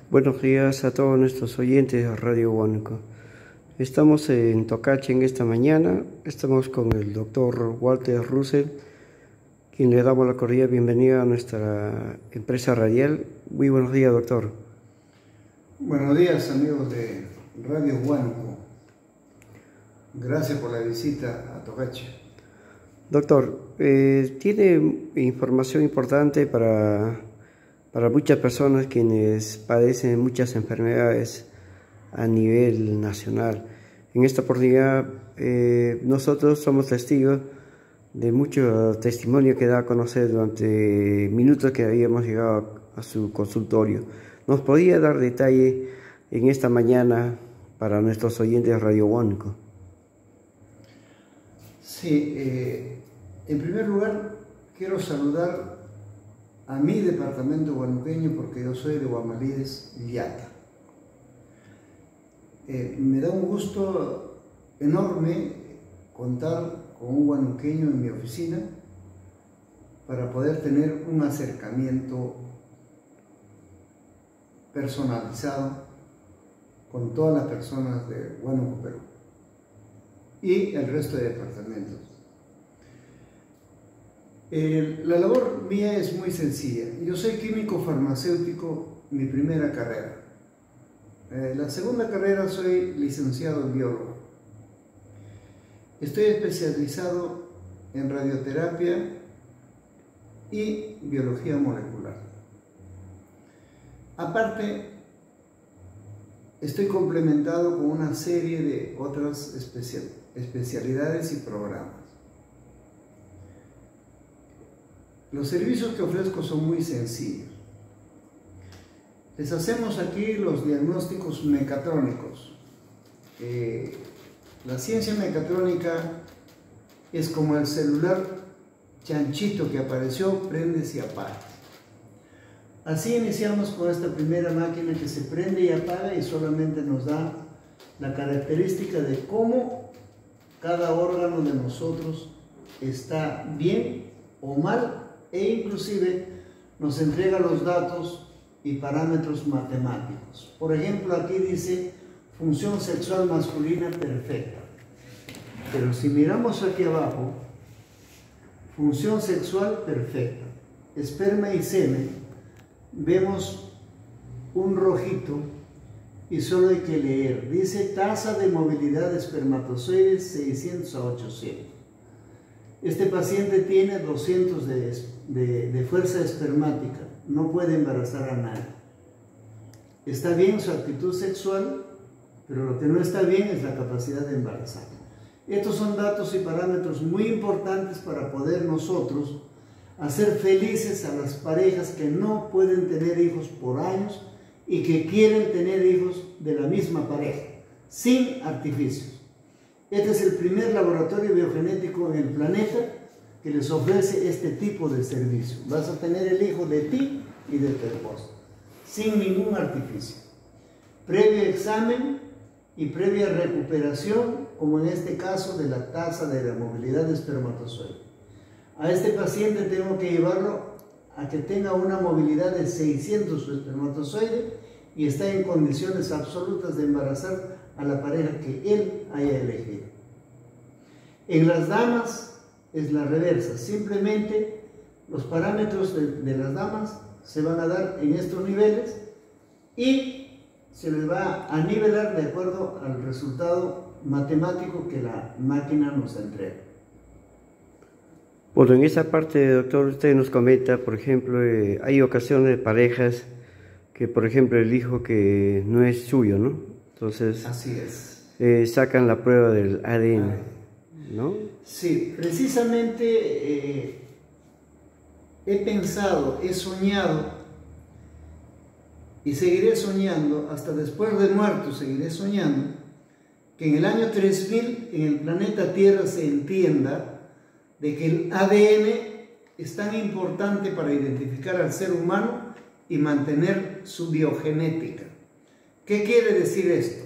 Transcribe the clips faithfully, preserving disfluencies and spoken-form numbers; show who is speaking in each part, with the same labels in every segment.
Speaker 1: Buenos días a todos nuestros oyentes de Radio Huánuco. Estamos en Tocache en esta mañana. Estamos con el doctor Walter Russell, quien le damos la cordial bienvenida a nuestra empresa radial. Muy buenos días, doctor.
Speaker 2: Buenos días, amigos de Radio Huánuco. Gracias por la visita a Tocache.
Speaker 1: Doctor, eh, tiene información importante para, para muchas personas quienes padecen muchas enfermedades a nivel nacional. En esta oportunidad eh, nosotros somos testigos de mucho testimonio que da a conocer durante minutos que habíamos llegado a su consultorio. ¿Nos podría dar detalle en esta mañana para nuestros oyentes de Radio Huánuco?
Speaker 2: Sí, eh, en primer lugar quiero saludar a mi departamento huanuqueño porque yo soy de Huamalides, Villata. Eh, me da un gusto enorme contar con un huanuqueño en mi oficina para poder tener un acercamiento personalizado con todas las personas de Huánuco, Perú y el resto de departamentos. Eh, la labor mía es muy sencilla. Yo soy químico farmacéutico, mi primera carrera. Eh, la segunda carrera soy licenciado en biólogo. Estoy especializado en radioterapia y biología molecular. Aparte, estoy complementado con una serie de otras especial, especialidades y programas. Los servicios que ofrezco son muy sencillos. Les hacemos aquí los diagnósticos mecatrónicos. Eh, la ciencia mecatrónica es como el celular chanchito que apareció, prendes y apagas. Así iniciamos con esta primera máquina que se prende y apaga y solamente nos da la característica de cómo cada órgano de nosotros está bien o mal, e inclusive nos entrega los datos y parámetros matemáticos. Por ejemplo, aquí dice función sexual masculina perfecta, pero si miramos aquí abajo, función sexual perfecta, esperma y semen, vemos un rojito y solo hay que leer. Dice tasa de movilidad de espermatozoides seiscientos a ochocientos. Este paciente tiene doscientos de, de, de fuerza espermática, no puede embarazar a nadie. Está bien su actitud sexual, pero lo que no está bien es la capacidad de embarazar. Estos son datos y parámetros muy importantes para poder nosotros hacer felices a las parejas que no pueden tener hijos por años y que quieren tener hijos de la misma pareja, sin artificios. Este es el primer laboratorio biogenético en el planeta que les ofrece este tipo de servicio. Vas a tener el hijo de ti y de tu esposa, sin ningún artificio. Previo examen y previa recuperación, como en este caso de la tasa de la movilidad de espermatozoide. A este paciente tengo que llevarlo a que tenga una movilidad de seiscientos su espermatozoide y está en condiciones absolutas de embarazar a la pareja que él haya elegido. En las damas es la reversa, simplemente los parámetros de, de las damas se van a dar en estos niveles y se les va a nivelar de acuerdo al resultado matemático que la máquina nos entrega.
Speaker 1: Bueno, en esa parte, doctor, usted nos comenta, por ejemplo, eh, hay ocasiones de parejas que, por ejemplo, el hijo que no es suyo, ¿no? Entonces,
Speaker 2: así es.
Speaker 1: Eh, sacan la prueba del A D N, ¿no?
Speaker 2: Sí, precisamente eh, he pensado, he soñado y seguiré soñando, hasta después de muerto seguiré soñando, que en el año tres mil en el planeta Tierra se entienda de que el A D N es tan importante para identificar al ser humano y mantener su biogenética. ¿Qué quiere decir esto?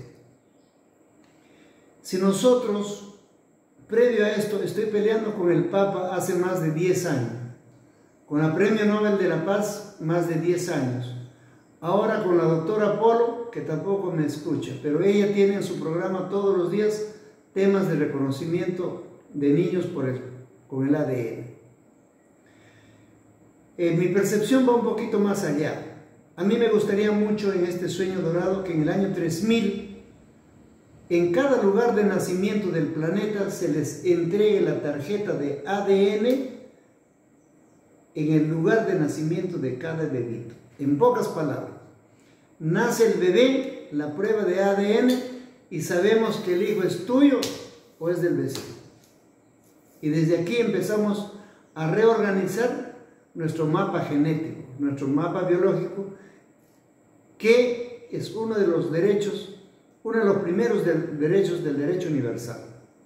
Speaker 2: Si nosotros, previo a esto, estoy peleando con el Papa hace más de diez años, con la Premio Nobel de la Paz más de diez años, ahora con la doctora Polo, que tampoco me escucha, pero ella tiene en su programa todos los días temas de reconocimiento de niños por el, con el A D N. Eh, mi percepción va un poquito más allá. A mí me gustaría mucho en este sueño dorado que en el año tres mil, en cada lugar de nacimiento del planeta se les entregue la tarjeta de A D N en el lugar de nacimiento de cada bebito. En pocas palabras, nace el bebé, la prueba de A D N, y sabemos que el hijo es tuyo o es del vecino. Y desde aquí empezamos a reorganizar nuestro mapa genético, nuestro mapa biológico, que es uno de los derechos, uno de los primeros de, derechos del derecho universal.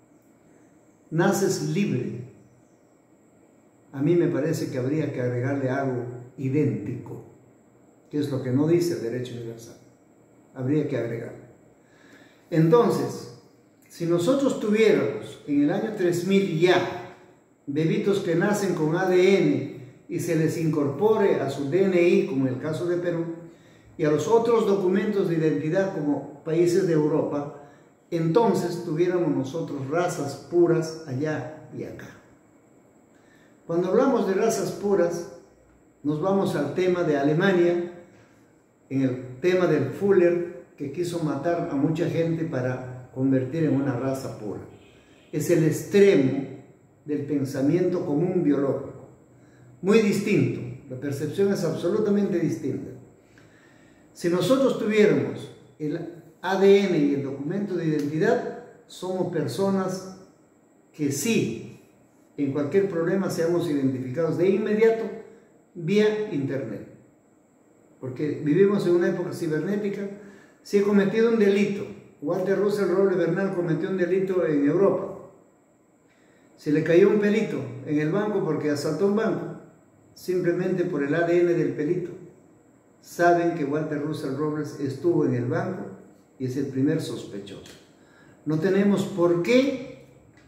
Speaker 2: Naces libre. A mí me parece que habría que agregarle algo idéntico, que es lo que no dice el derecho universal. Habría que agregar. Entonces, si nosotros tuviéramos en el año tres mil ya bebitos que nacen con A D N y se les incorpore a su D N I, como en el caso de Perú, y a los otros documentos de identidad como países de Europa, entonces tuviéramos nosotros razas puras allá y acá. Cuando hablamos de razas puras, nos vamos al tema de Alemania, en el tema del Fuller, que quiso matar a mucha gente para convertir en una raza pura. Es el extremo del pensamiento común biológico, muy distinto. La percepción es absolutamente distinta. Si nosotros tuviéramos el A D N y el documento de identidad, somos personas que sí, en cualquier problema seamos identificados de inmediato vía internet. Porque vivimos en una época cibernética. Si he cometido un delito, Walter Russell Robles Bernal cometió un delito en Europa, se le cayó un pelito en el banco porque asaltó un banco, simplemente por el A D N del pelito saben que Walter Russell Robles estuvo en el banco y es el primer sospechoso. No tenemos por qué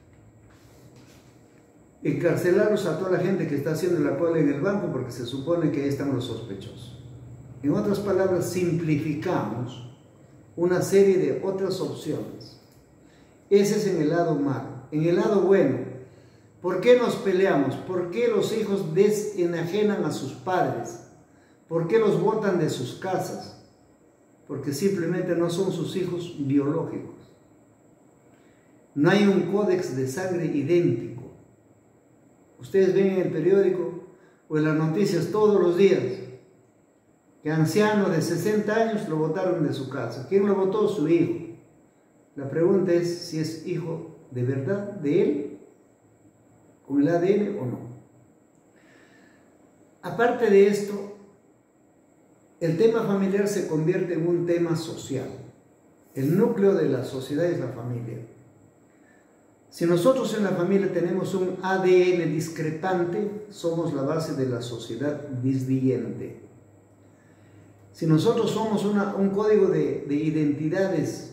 Speaker 2: encarcelarlos a toda la gente que está haciendo la cola en el banco porque se supone que ahí están los sospechosos. En otras palabras, simplificamos una serie de otras opciones. Ese es en el lado malo. En el lado bueno, ¿por qué nos peleamos? ¿Por qué los hijos desenajenan a sus padres? ¿Por qué los botan de sus casas? Porque simplemente no son sus hijos biológicos. No hay un códex de sangre idéntico. Ustedes ven en el periódico o en las noticias todos los días que anciano de sesenta años lo botaron de su casa. ¿Quién lo botó? Su hijo. La pregunta es si es hijo de verdad de él, con el A D N o no. Aparte de esto, el tema familiar se convierte en un tema social. El núcleo de la sociedad es la familia. Si nosotros en la familia tenemos un A D N discrepante, somos la base de la sociedad disdiente. Si nosotros somos una, un código de, de identidades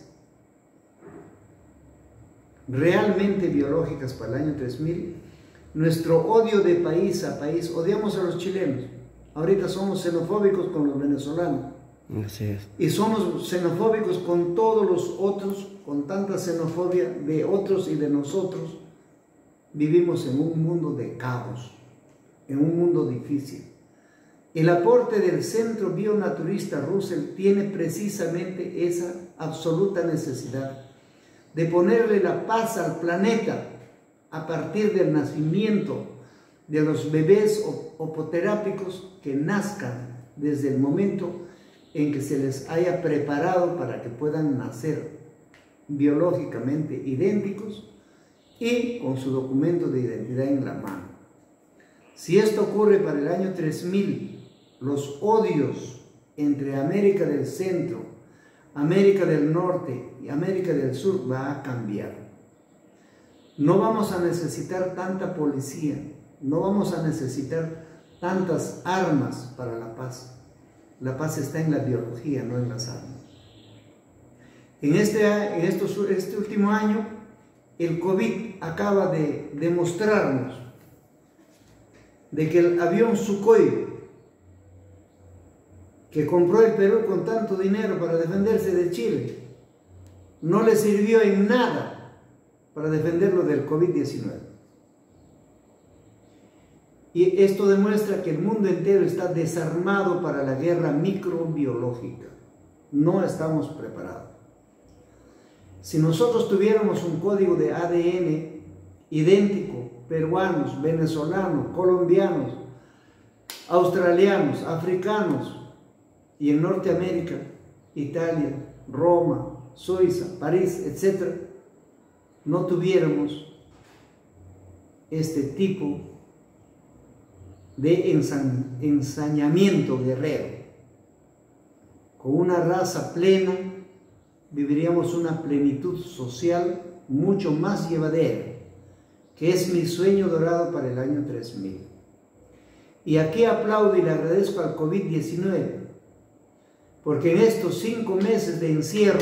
Speaker 2: realmente biológicas para el año tres mil, nuestro odio de país a país, odiamos a los chilenos. Ahorita somos xenofóbicos con los venezolanos.
Speaker 1: Así es.
Speaker 2: Y somos xenofóbicos con todos los otros, con tanta xenofobia de otros y de nosotros. Vivimos en un mundo de caos, en un mundo difícil. El aporte del Centro Bionaturista Russell tiene precisamente esa absoluta necesidad de ponerle la paz al planeta a partir del nacimiento de los bebés opoterápicos que nazcan desde el momento en que se les haya preparado para que puedan nacer biológicamente idénticos y con su documento de identidad en la mano. Si esto ocurre para el año tres mil, los odios entre América del Centro, América del Norte y América del Sur va a cambiar. No vamos a necesitar tanta policía, no vamos a necesitar tantas armas para la paz. La paz está en la biología, no en las armas. En este, en estos, este último año, el COVID acaba de demostrarnos de que el avión Sukhoi, que compró el Perú con tanto dinero para defenderse de Chile, no le sirvió en nada para defenderlo del COVID diecinueve. Y esto demuestra que el mundo entero está desarmado para la guerra microbiológica. No estamos preparados. Si nosotros tuviéramos un código de A D N idéntico, peruanos, venezolanos, colombianos, australianos, africanos, y en Norteamérica, Italia, Roma, Suiza, París, etcétera, no tuviéramos este tipo de ensa- ensañamiento guerrero. Con una raza plena, viviríamos una plenitud social mucho más llevadera, que es mi sueño dorado para el año tres mil. Y aquí aplaudo y le agradezco al COVID diecinueve, porque en estos cinco meses de encierro,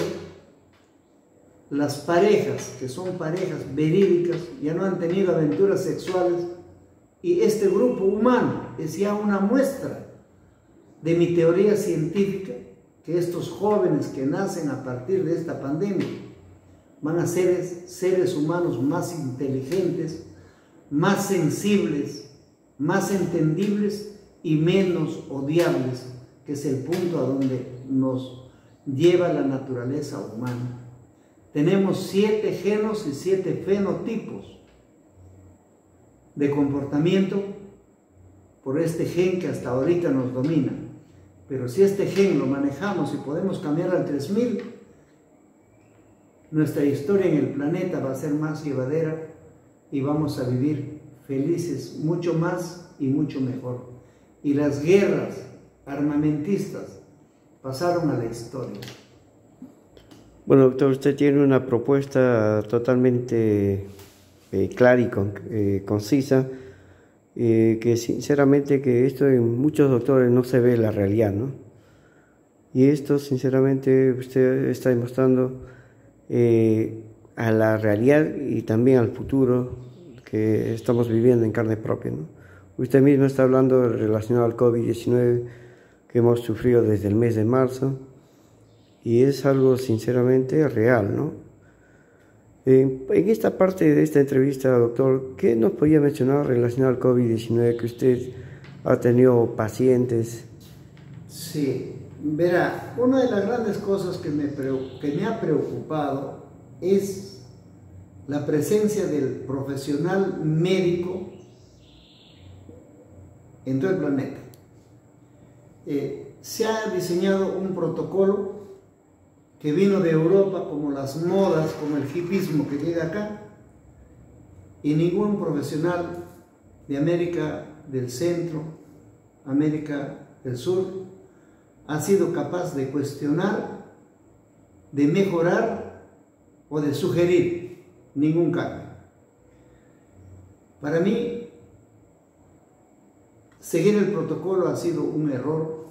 Speaker 2: las parejas, que son parejas verídicas, ya no han tenido aventuras sexuales, y este grupo humano es ya una muestra de mi teoría científica, que estos jóvenes que nacen a partir de esta pandemia van a ser seres humanos más inteligentes, más sensibles, más entendibles y menos odiables, que es el punto a donde nos lleva la naturaleza humana. Tenemos siete genos y siete fenotipos de comportamiento por este gen que hasta ahorita nos domina. Pero si este gen lo manejamos y podemos cambiar al tres mil, nuestra historia en el planeta va a ser más llevadera y vamos a vivir felices mucho más y mucho mejor. Y las guerras armamentistas pasaron a la historia.
Speaker 1: Bueno, doctor, usted tiene una propuesta totalmente eh, clara y con, eh, concisa, eh, que sinceramente que esto en muchos doctores no se ve la realidad, ¿no? Y esto sinceramente usted está demostrando eh, a la realidad y también al futuro que estamos viviendo en carne propia, ¿no? Usted mismo está hablando relacionado al COVID diecinueve que hemos sufrido desde el mes de marzo, y es algo sinceramente real, ¿no? En, en esta parte de esta entrevista, doctor, ¿qué nos podía mencionar relacionado al COVID diecinueve que usted ha tenido pacientes?
Speaker 2: Sí, verá, una de las grandes cosas que me, que me ha preocupado es la presencia del profesional médico en todo el planeta. Eh, se ha diseñado un protocolo que vino de Europa, como las modas, como el hipismo que llega acá, y ningún profesional de América del Centro, América del Sur, ha sido capaz de cuestionar, de mejorar o de sugerir ningún cambio. Para mí, seguir el protocolo ha sido un error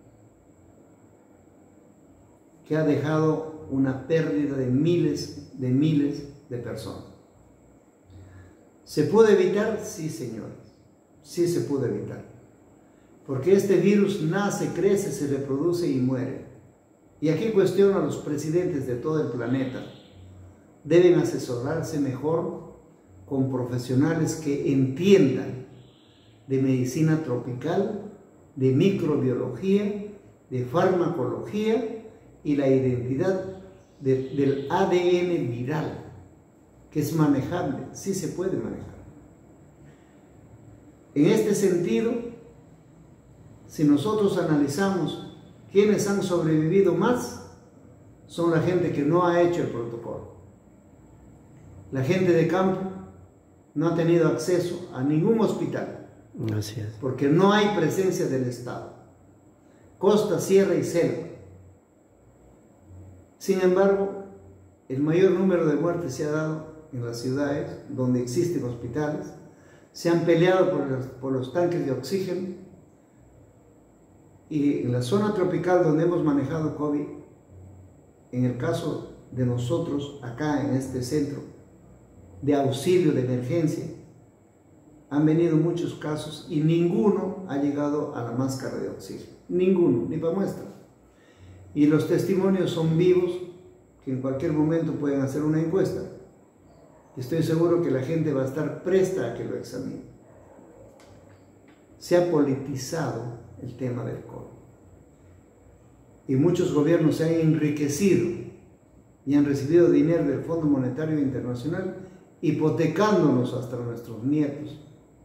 Speaker 2: que ha dejado una pérdida de miles de miles de personas. ¿Se pudo evitar? Sí, señores, sí se pudo evitar. Porque este virus nace, crece, se reproduce y muere. Y aquí cuestiono a los presidentes de todo el planeta. Deben asesorarse mejor con profesionales que entiendan de medicina tropical, de microbiología, de farmacología y la identidad de, del A D N viral, que es manejable, sí se puede manejar. En este sentido, si nosotros analizamos quiénes han sobrevivido más, son la gente que no ha hecho el protocolo. La gente de campo no ha tenido acceso a ningún hospital.
Speaker 1: Así es.
Speaker 2: Porque no hay presencia del Estado. Costa, sierra y selva. Sin embargo, el mayor número de muertes se ha dado en las ciudades donde existen hospitales. Se han peleado por los, por los tanques de oxígeno. Y en la zona tropical donde hemos manejado COVID, en el caso de nosotros, acá en este centro de auxilio de emergencia, han venido muchos casos y ninguno ha llegado a la máscara de oxígeno. ninguno, ni para muestra. Y los testimonios son vivos, que en cualquier momento pueden hacer una encuesta. Estoy seguro que la gente va a estar presta a que lo examine. Se ha politizado el tema del COVID. Y muchos gobiernos se han enriquecido y han recibido dinero del Fondo Monetario Internacional, hipotecándonos hasta nuestros nietos.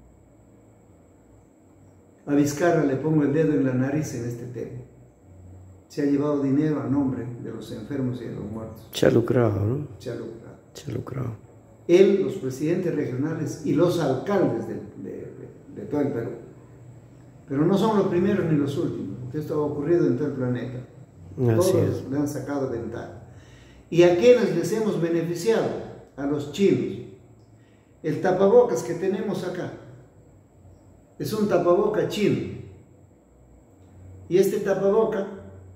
Speaker 2: A Vizcarra le pongo el dedo en la nariz en este tema. Se ha llevado dinero a nombre de los enfermos y de los muertos.
Speaker 1: Se ha lucrado, ¿no?
Speaker 2: Se ha lucrado.
Speaker 1: Se ha lucrado.
Speaker 2: Él, los presidentes regionales y los alcaldes de, de, de, de todo el Perú. Pero no son los primeros ni los últimos, porque esto ha ocurrido en todo el planeta.
Speaker 1: Así
Speaker 2: Todos
Speaker 1: es.
Speaker 2: le han sacado ventaja. ¿Y a quiénes les hemos beneficiado? A los chinos. El tapabocas que tenemos acá es un tapaboca chino. Y este tapaboca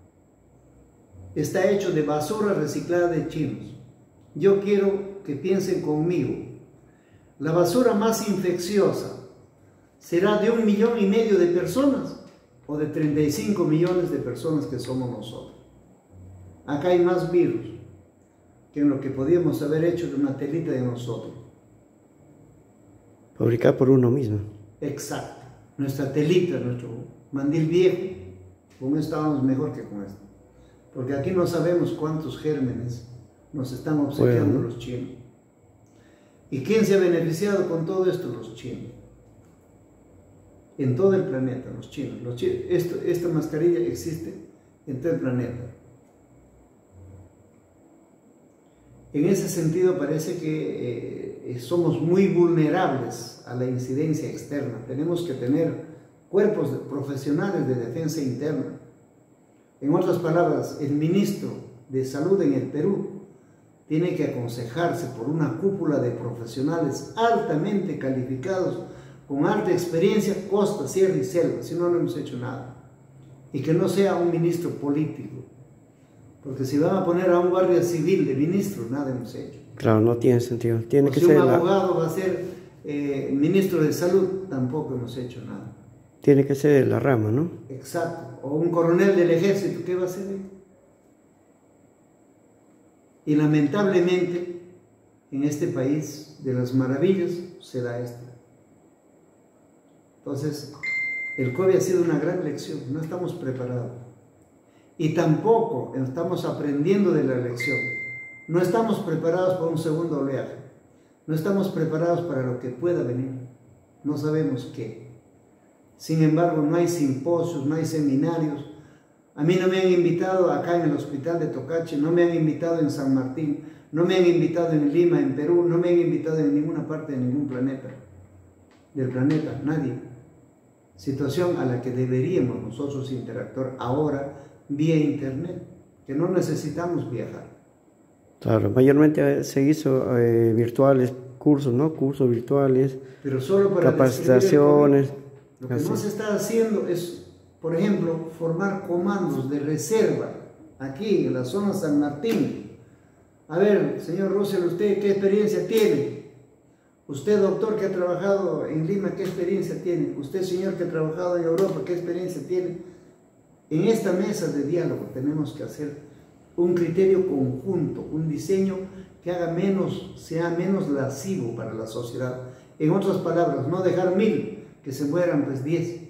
Speaker 2: está hecho de basura reciclada de chinos. Yo quiero que piensen conmigo. La basura más infecciosa será de un millón y medio de personas o de treinta y cinco millones de personas que somos nosotros. Acá hay más virus que en lo que podíamos haber hecho de una telita de nosotros.
Speaker 1: Fabricar por uno mismo.
Speaker 2: Exacto. Nuestra telita, nuestro mandil viejo, con esto estábamos mejor que con esto. Porque aquí no sabemos cuántos gérmenes nos están obsequiando
Speaker 1: Bueno.
Speaker 2: los chinos. ¿Y quién se ha beneficiado con todo esto? Los chinos. En todo el planeta, los chinos. Los chinos. Esto, esta mascarilla existe en todo el planeta. En ese sentido parece que eh, somos muy vulnerables a la incidencia externa. Tenemos que tener cuerpos de, profesionales de defensa interna. En otras palabras, el ministro de Salud en el Perú tiene que aconsejarse por una cúpula de profesionales altamente calificados, con alta experiencia, costa, sierra y selva, si no, no hemos hecho nada. Y que no sea un ministro político, porque si van a poner a un guardia civil de ministro, nada hemos hecho.
Speaker 1: Claro, no tiene sentido. Tiene
Speaker 2: O
Speaker 1: que
Speaker 2: si
Speaker 1: ser
Speaker 2: un
Speaker 1: la-
Speaker 2: abogado va a ser eh, ministro de salud, tampoco hemos hecho nada.
Speaker 1: tiene que ser de la rama, ¿no?
Speaker 2: Exacto. O un coronel del ejército, ¿qué va a hacer él? Y lamentablemente, en este país de las maravillas, se da esto. Entonces, el COVID ha sido una gran lección, no estamos preparados. Y tampoco estamos aprendiendo de la lección. No estamos preparados para un segundo oleaje. No estamos preparados para lo que pueda venir. No sabemos qué. Sin embargo, no hay simposios, no hay seminarios. A mí no me han invitado acá en el hospital de Tocache, no me han invitado en San Martín, no me han invitado en Lima, en Perú, no me han invitado en ninguna parte de ningún planeta. Del planeta, nadie. Situación a la que deberíamos nosotros interactuar ahora vía internet, que no necesitamos viajar.
Speaker 1: Claro, mayormente se hizo eh, virtuales, cursos, ¿no? Cursos virtuales,
Speaker 2: Pero solo para
Speaker 1: capacitaciones.
Speaker 2: describir el COVID. Lo que
Speaker 1: Así
Speaker 2: no
Speaker 1: es.
Speaker 2: se está haciendo es, por ejemplo, formar comandos de reserva aquí en la zona San Martín. A ver, señor Russell, ¿usted qué experiencia tiene? Usted, doctor, que ha trabajado en Lima, ¿qué experiencia tiene? Usted, señor, que ha trabajado en Europa, ¿qué experiencia tiene? En esta mesa de diálogo tenemos que hacer un criterio conjunto, un diseño que haga menos, sea menos lascivo para la sociedad. En otras palabras, no dejar mil, que se mueran pues diez.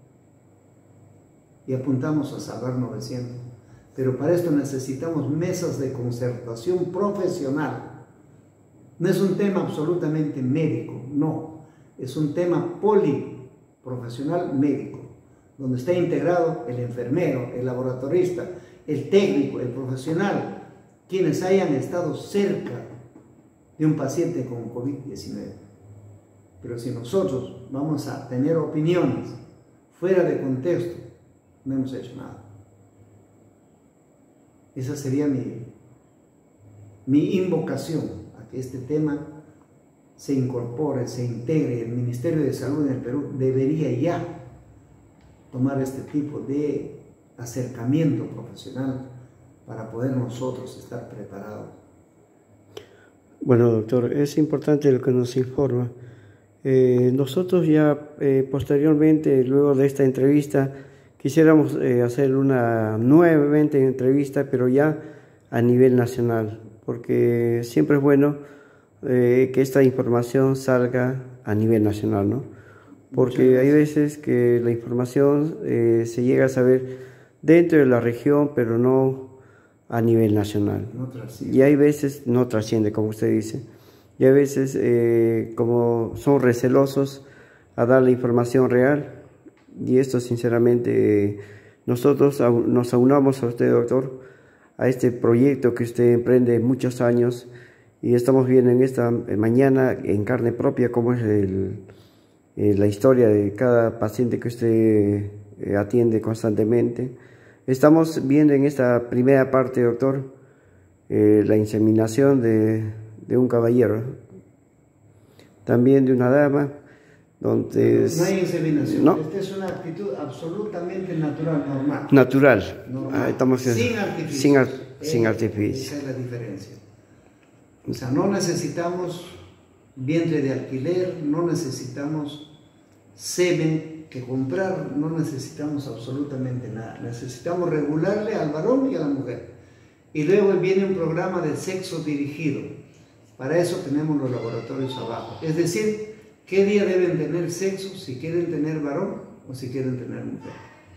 Speaker 2: Y apuntamos a salvar novecientos. Pero para esto necesitamos mesas de concertación profesional. No es un tema absolutamente médico, no. Es un tema poliprofesional médico, donde está integrado el enfermero, el laboratorista, el técnico, el profesional, quienes hayan estado cerca de un paciente con COVID diecinueve. Pero si nosotros vamos a tener opiniones fuera de contexto, no hemos hecho nada. Esa sería mi, mi invocación a que este tema se incorpore, se integre. El Ministerio de Salud en el Perú debería ya tomar este tipo de acercamiento profesional para poder nosotros estar preparados.
Speaker 1: Bueno, doctor, es importante lo que nos informa. Eh, nosotros ya eh, posteriormente, luego de esta entrevista, quisiéramos eh, hacer una nuevamente entrevista, pero ya a nivel nacional, porque siempre es bueno eh, que esta información salga a nivel nacional, ¿no? Porque hay veces que la información eh, se llega a saber dentro de la región, pero no a nivel nacional.
Speaker 2: No trasciende.
Speaker 1: Y hay veces no trasciende, como usted dice. Y hay veces, eh, como son recelosos a dar la información real, y esto sinceramente, eh, nosotros nos aunamos a usted, doctor, a este proyecto que usted emprende muchos años, y estamos viendo en esta mañana en carne propia cómo es el, eh, la historia de cada paciente que usted eh, atiende constantemente. Estamos viendo en esta primera parte, doctor, eh, la inseminación de, de un caballero, también de una dama, donde...
Speaker 2: No hay inseminación,
Speaker 1: ¿no?
Speaker 2: Esta es una actitud absolutamente natural, normal.
Speaker 1: Natural.
Speaker 2: normal.
Speaker 1: Ah, estamos
Speaker 2: sin artificios.
Speaker 1: Sin, ar
Speaker 2: eh,
Speaker 1: sin artificios.
Speaker 2: Esa es la diferencia. O sea, no necesitamos vientre de alquiler, no necesitamos semen que comprar, no necesitamos absolutamente nada. Necesitamos regularle al varón y a la mujer. Y luego viene un programa de sexo dirigido. Para eso tenemos los laboratorios abajo. Es decir, qué día deben tener sexo, si quieren tener varón o si quieren tener mujer.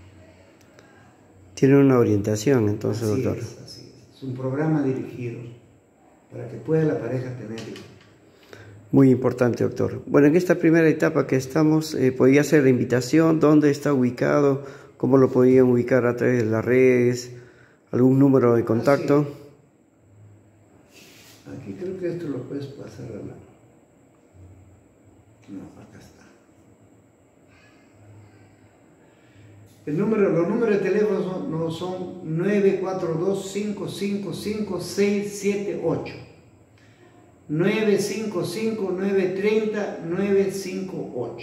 Speaker 1: Tiene una orientación, entonces,
Speaker 2: así
Speaker 1: doctor.
Speaker 2: Es, así es. Es un programa dirigido para que pueda la pareja tener hijos.
Speaker 1: Muy importante, doctor. Bueno, en esta primera etapa que estamos, eh, podría hacer la invitación, dónde está ubicado, cómo lo podrían ubicar a través de las redes, algún número de contacto.
Speaker 2: Ah, sí. Aquí creo que esto lo puedes pasar a la... No, acá está. El número, los números de teléfono son, no, son nueve cuatro dos, cinco cinco cinco, seis siete ocho. nueve cinco cinco, nueve tres cero, nueve cinco ocho.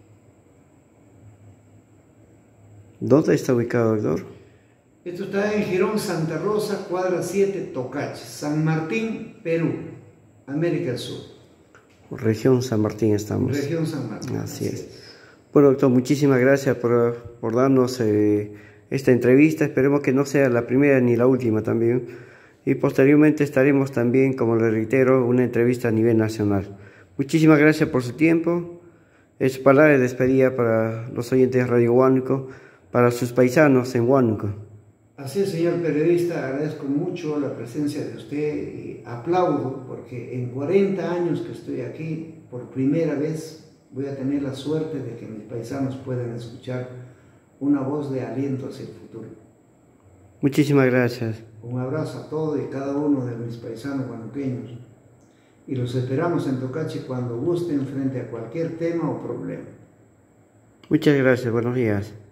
Speaker 1: ¿Dónde está ubicado, doctor?
Speaker 2: Esto está en Girón, Santa Rosa, cuadra siete, Tocache, San Martín, Perú, América del Sur.
Speaker 1: Región San Martín estamos.
Speaker 2: Región San Martín.
Speaker 1: Así, así es. es. Bueno, doctor, muchísimas gracias por, por darnos eh, esta entrevista. Esperemos que no sea la primera ni la última también. Y posteriormente estaremos también, como le reitero, una entrevista a nivel nacional. Muchísimas gracias por su tiempo. Es palabra de despedida para los oyentes de Radio Huánuco, para sus paisanos en Huánuco.
Speaker 2: Así es, señor periodista, agradezco mucho la presencia de usted y aplaudo porque en cuarenta años que estoy aquí, por primera vez voy a tener la suerte de que mis paisanos puedan escuchar una voz de aliento hacia el futuro.
Speaker 1: Muchísimas gracias.
Speaker 2: Un abrazo a todos y cada uno de mis paisanos huanuqueños. Y los esperamos en Tocache cuando gusten frente a cualquier tema o problema.
Speaker 1: Muchas gracias, buenos días.